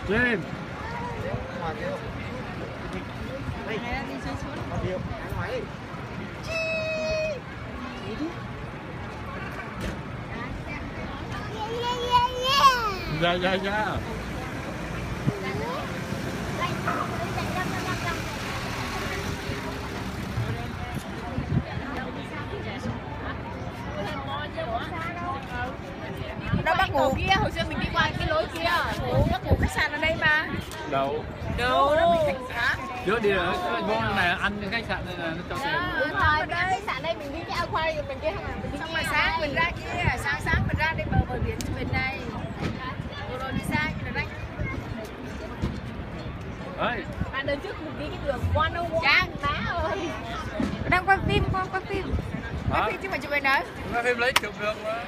Lên. Dạ. Đâu bác ngủ kia, hồi xưa mình đi qua cái lối kia. Bác ngủ khách sạn ở đây mà. Đâu? Đâu đó mình khách sạn. Trước đi rồi, vô này ăn cái khách sạn này là nó cho tiền. Thời bên khách sạn đây mình đi cái aquarium bên kia không à? Xong rồi sáng mình ra kia, sáng mình ra đây bờ biển bên này. Rồi đi xa kia là Đấy. bạn đến trước mình đi cái đường 101. Dạ, má ơi. Đang quay phim, quay phim. Quay phim chứ mà chụp hình đâu? Quay phim lấy chụp được mà.